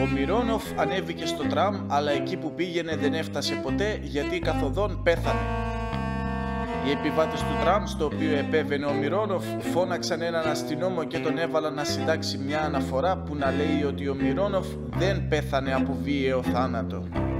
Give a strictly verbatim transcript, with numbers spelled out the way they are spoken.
Ο Μιρόνοφ ανέβηκε στο τραμ, αλλά εκεί που πήγαινε δεν έφτασε ποτέ γιατί καθοδόν πέθανε. Οι επιβάτες του τραμ, στο οποίο επέβαινε ο Μιρόνοφ, φώναξαν έναν αστυνόμο και τον έβαλαν να συντάξει μια αναφορά που να λέει ότι ο Μιρόνοφ δεν πέθανε από βίαιο θάνατο.